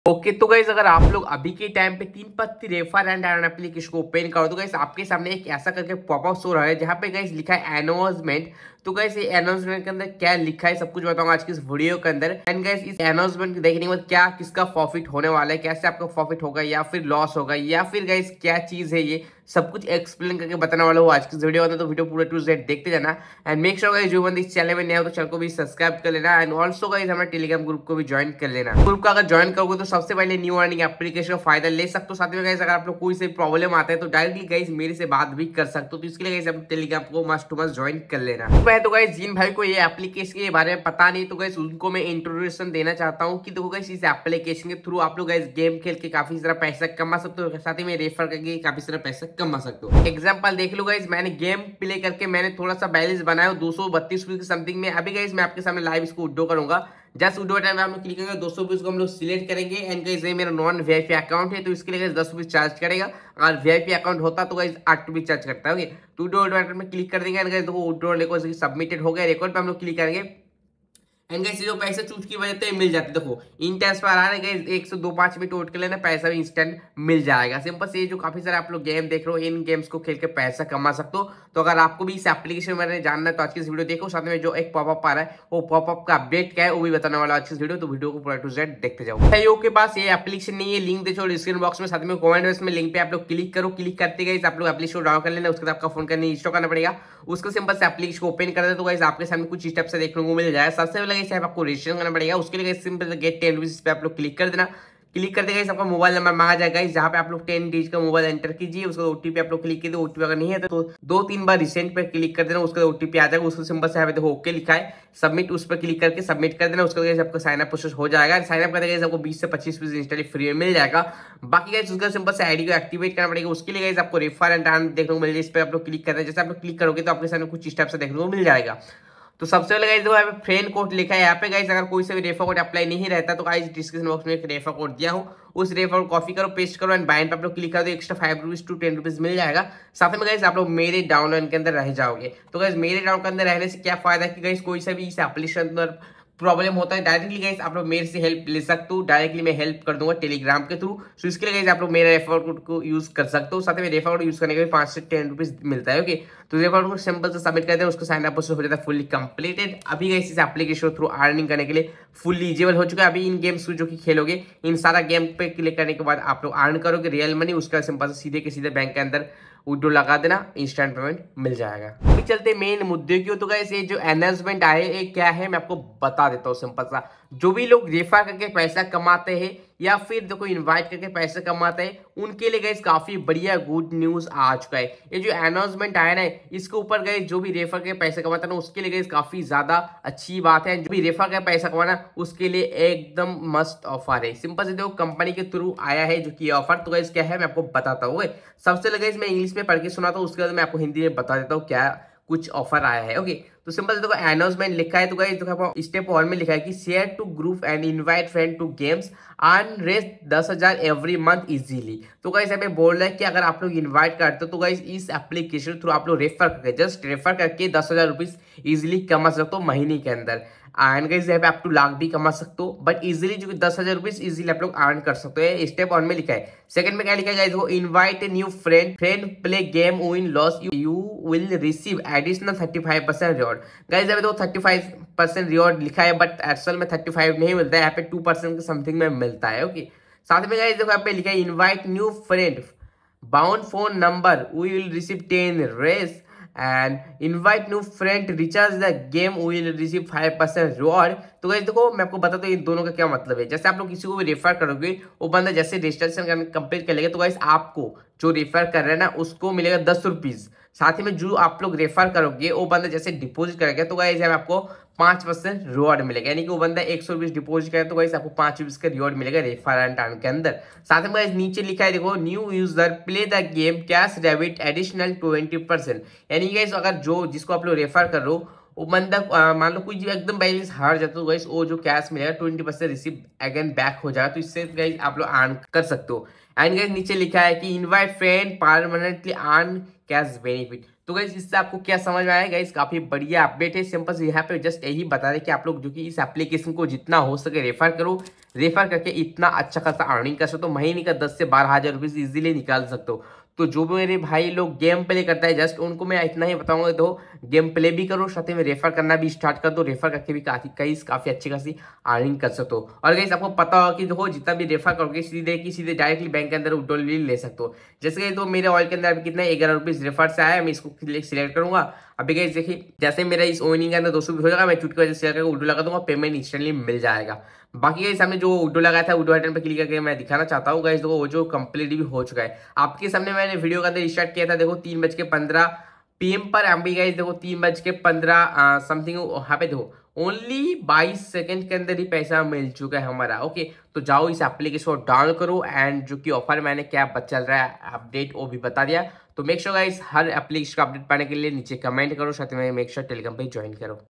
Okay तो guys अगर आप लोग अभी के टाइम पे Teen Patti refer and earn application को ओपन करो तो गाइज आपके सामने एक ऐसा करके पॉपअप शो रहा है जहाँ पे गाइज लिखा है अनाउंसमेंट। तो गाइज ये अनाउंसमेंट के अंदर क्या लिखा है सब कुछ बताऊंगा आज की इस वीडियो के अंदर। एंड गाइज इस अनाउंसमेंट देखने के बाद क्या किसका प्रॉफिट होने वाला है, कैसे आपका प्रॉफिट होगा या फिर लॉस होगा या फिर गाइज क्या चीज है, ये सब कुछ एक्सप्लेन करके बताने वाला हूँ आज की वीडियो में। तो वीडियो पूरा टू जेड देखते जाना एंड मेक श्योर गाइज जो बंद इस चैनल में नया हो तो चैनल को भी सब्सक्राइब कर लेना एंड ऑल्सो गाइज हमारे टेलीग्राम ग्रुप को भी ज्वाइन कर लेना। ग्रुप का अगर ज्वाइन करोगे तो सबसे पहले न्यू अर्निंग एप्लीकेशन का फायदा ले सकते हो। साथ में गाइज अगर आप लोग कोई से प्रॉब्लम आता है तो डायरेक्टली गाइज मेरे से बात भी कर सकते हो। तो इसके लिए गाइज आप टेलीग्राम को मस्ट टू मस्ट ज्वाइन कर लेना। तो गाइज जिन भाई को ये एप्लीकेशन के बारे में पता नहीं तो गाइज उनको मैं इंट्रोडक्शन देना चाहता हूँ कि देखो गाइज इस एप्लीकेशन के थ्रू आप लोग गाइज गेम खेल के काफी सारा पैसा कमा सकते हो, साथ ही में रेफर करके काफी सारा पैसा कमा सकते हो। एग्जाम्पल देख लो गाइज, मैंने गेम प्ले करके मैंने थोड़ा सा बैलेंस बनाया 232 रुपये समथिंग में। अभी गाइज मैं आपके सामने लाइव इसको विड्रॉ करूंगा। जस्ट विड्रॉ टाइम में हम लोग क्लिक करेंगे 200 रुपये को हम लोग सिलेक्ट करेंगे एंड गाइज ये मेरा नॉन वीआईपी अकाउंट है तो इसके लिए 10 रुपये चार्ज करेगा। अगर वीआईपी अकाउंट होता तो गाइज 8 रुपये चार्ज करता है। ओके टू विड्रॉ में क्लिक कर देंगे एंड गाइज देखो विड्रॉ लेको सबमिटेड हो गया। रिकॉर्ड पे हम लोग क्लिक करेंगे एंड गाइस जो पैसे चूज की वजह से मिल जाते। देखो इन ट्रांसफर आ रहा है गाइस 102.5 मिनट वेट कर लेना, पैसा भी इंस्टेंट मिल जाएगा। सिंपल से जो काफी सारे आप लोग गेम देख रहे हो इन गेम्स को खेल के पैसा कमा सकते हो। तो अगर आपको भी इस एप्लीकेशन में जानना है तो आज की इस वीडियो देखो। साथ में जो एक पॉपअप आ रहा है वो पॉपअप का अपडेट क्या है वो भी बताने वाला आज की वीडियो। तो वीडियो को पूरा टू जेड देखते जाओ। भाइयों के पास ये एप्लीकेशन नहीं है, लिंक दे छोड़ डिस्क्रिप्शन बॉक्स में, साथ में कमेंट बॉक्स में लिंक पे आप लोग क्लिक करो। क्लिक करते गाइस आप लोग एप्लीकेशन डाउनलोड कर लेना, उसके बाद आपका फोन करने इंस्टॉल करना पड़ेगा। उसको सिंपल से एप्लीकेशन को ओपन कर दे तो गाइस आपके सामने कुछ स्टेप से देखने को मिल जाएगा। सबसे पहले गाइस आपको रजिस्ट्रेशन करना पड़ेगा। उसके लिए सिंपल गेट 10 रुपीज पे आप लोग क्लिक कर देना। क्लिक करते गाइस आपका मोबाइल नंबर मांगा जाएगा, जहां पे आप लोग 10 डिजिट का मोबाइल एंटर कीजिए। उसका ओटीपी आप लोग क्लिक कीजिए। ओटीपी अगर नहीं है तो 2-3 बार रिसेंट पे क्लिक कर देना, उसका ओटीपी आ जाएगा। उसको सिंपल से यहाँ पे देखो ओके लिखा है सबमिट, उस पर क्लिक करके सबमिट कर देना। उसके बाद आपका साइन अप प्रोसेस हो जाएगा। साइन अप करके आपको 20 से 25 इंस्टेंटली फ्री में मिल जाएगा। बाकी गाइस उसका सिंपल से आईडी को एक्टिवेट करना पड़ेगा। उसके लिए गाइस आपको रेफर एंड अर्न देखने को मिल जाएगा। इस पर आप लोग क्लिक कर रहे हैं, जैसे आप लोग क्लिक करोगे तो आपके सामने कुछ स्टेप से देखने को मिल जाएगा। तो सबसे पहले गाइस देखो फ्रेंड कोड लिखा है यहाँ पे। गाइस अगर कोई से भी रेफर कोड अप्लाई नहीं रहता तो गाइस डिस्क्रिप्शन बॉक्स में एक रेफर कोड दिया हो, उस रेफर कोड कॉपी करो, पेस्ट करो एंड बाइंड पे आप लोग क्लिक करो तो एक्स्ट्रा 5 रुपीज टू 10 रुपीज मिल जाएगा। साथ में गाइस आप लोग मेरे डाउनलोड के अंदर रह जाओगे। तो गाइस मेरे डाउनलोड के अंदर रहने से क्या फायदा है कि गाइस कोई सा भी इस एप्लीकेशन अंदर प्रॉब्लम होता है डायरेक्टली गाइस आप लोग मेरे से हेल्प ले सकते हो। डायरेक्टली मैं हेल्प कर दूंगा टेलीग्राम के थ्रू। सो इसके लिए गाइस आप लोग मेरा रेफर कोड को यूज कर सकते हो। साथ में रेफर कोड यूज करने के लिए 5 से 10 रुपीज मिलता है। ओके तो रेफर कोड सिंपल से सबमिट कर दें, उसका साइन अप प्रोसेस हो जाता है फुली कंप्लीटेड। अभी गाइस इस एप्लीकेशन थ्रू अर्निंग करने के लिए फुली इजिबल हो चुका है। अभी इन गेम्स जो कि खेलोगे इन सारा गेम पे क्लिक करने के बाद आप लोग अर्न करोगे रियल मनी। उसका सिंपल से सीधे के सीधे बैंक के अंदर विड्रॉ लगा देना, इंस्टेंट पेमेंट मिल जाएगा। अभी चलते मेन मुद्दे की। तो गाइस ये जो अनाउंसमेंट आए ये क्या है मैं आपको बता देता हूँ। सिंपल सा जो भी लोग रेफर करके पैसा कमाते हैं या फिर देखो इनवाइट करके पैसे कमाते हैं उनके लिए गाइस काफी बढ़िया गुड न्यूज आ चुका है। ये जो अनाउंसमेंट आया ना इसके ऊपर गाइस जो भी रेफर के पैसे कमाता है ना उसके लिए गाइस काफी ज्यादा अच्छी बात है। जो भी रेफर का पैसा कमाना उसके लिए एकदम मस्त ऑफर है। सिंपल से देखो कंपनी के थ्रू आया है जो कि ऑफर। तो गाइस क्या है मैं आपको बताता हूँ। सबसे पहले गाइस मैं इंग्लिश में पढ़ के सुनाता हूँ, उसके बाद मैं आपको हिंदी में बता देता हूँ क्या कुछ ऑफर आया है। ओके तो सिंपल से देखो अनाउंसमेंट लिखा है। तो गाइस देखो स्टेप 1 में लिखा है कि share to group and invite friend to games earn रेस 10,000 एवरी मंथ इजीली। तो गाइस हमें बोल रहा है कि अगर आप लोग इनवाइट करते हो तो गाइस इस एप्लीकेशन थ्रू आप लोग रेफर करके जस्ट रेफर करके 10,000 रुपीज इजिली कमा सकते हो महीने के अंदर। एंड गाइस यहाँ पे आप 2 लाख भी कमा सकते हो बट इजीली जो 10,000 रुपीज इजीली आप लोग अर्न कर सकते हो। स्टेप 1 में लिखा है। सेकंड में क्या लिखा है गाइस वो invite a new friend play game win loss you will receive additional 35% reward. Guys यहाँ पे तो 35% रिवॉर्ड लिखा है बट एक्चुअल में 35 नहीं मिलता है, यहाँ पे 2% के समथिंग में मिलता है। ओके साथ में गाइस देखो यहाँ पे लिखा है invite new friend bound phone number we will receive 10 रेस and invite new friend recharge the game will receive 5% reward. तो गाइस देखो मैं आपको बताता हूँ इन दोनों का क्या मतलब है। जैसे आप लोग किसी को भी रेफर करोगे वो बंदा जैसे रजिस्ट्रेशन कंप्लीट कर लेगा तो गाइस आपको जो रेफर कर रहे हैं ना उसको मिलेगा 10 रुपीज। साथ ही में जो आप लोग रेफर करोगे वो बंदा जैसे डिपॉजिट करेगा तो गाइस आपको 5% रिवॉर्ड मिलेगा। यानी कि वो बंदा 100 रुपीज डिपॉजिट करे तो गाइस आपको 5 रुपीज का रिवॉर्ड मिलेगा रेफर एंड अर्न के अंदर। साथ में गाइस नीचे लिखा है देखो new user play the game cash debit additional 20%। यानी गाइस अगर जो जिसको आप लोग रेफर कर रहे हो वो बंदा मान लो कोई जो एकदम बैलेंस हार जाता है तो गाइस वो जो कैश मिलेगा 20% रिसीव अगेन बैक हो जाएगा। तो इससे गाइस आप लोग अर्न कर सकते हो। एंड गाइस नीचे लिखा है कि invite friend permanently earn cash benefit. तो गाइस इससे आपको क्या समझ में आया गाइस, काफी बढ़िया अपडेट है। सिंपल से यहाँ पे जस्ट यही बता रहे कि आप लोग जो कि इस एप्लीकेशन को जितना हो सके रेफर करो, रेफर करके इतना अच्छा खासा अर्निंग कर सकते हो। महीने का 10 से 12 हज़ार रुपीज इजीली निकाल सकते हो। तो जो भी मेरे भाई लोग गेम प्ले करता है जस्ट उनको मैं इतना ही बताऊंगा, तो गेम प्ले भी करो, साथ में रेफर करना भी स्टार्ट कर दो। रेफर करके भी काफी अच्छी खासी अर्निंग कर सकते हो। और गाइस आपको पता होगा कि देखो जितना भी रेफर करोगे सीधे डायरेक्टली बैंक के अंदर विड्रॉल भी ले सकते हो। जैसे कि तो मेरे ऑयल के अंदर अभी कितना 11 रुपीज रेफर से आया है, मैं इसको सिलेक्ट करूंगा। अभी गाइस देखिए जैसे मेरा इस ओनिंग के अंदर 200 भी हो जाएगा, मैं चुटकी वजह सिलेक्ट करके विड्रॉल लगा दूंगा, पेमेंट इंस्टेंटली मिल जाएगा। बाकी गाइस हमने जो विड्रॉल लगाया था विड्रॉल बटन पे क्लिक करके मैं दिखाना चाहता हूँ गाइस, देखो वो जो कंप्लीट भी हो चुका है आपके सामने। मैंने वीडियो का अंदर स्टार्ट किया था देखो 3:15 PM पर। अभी गाइस देखो 3:15 समथिंग यहाँ पे देखो ओनली 22 सेकंड के अंदर ही पैसा मिल चुका है हमारा। ओके तो जाओ इस एप्लीकेशन को डाउनलोड करो एंड जो कि ऑफर मैंने क्या चल रहा है अपडेट वो भी बता दिया। तो मेक श्योर गाइस हर एप्लीकेशन का अपडेट पाने के लिए नीचे कमेंट करो, साथ में मेक श्योर टेलीग्राम पे ज्वाइन करो।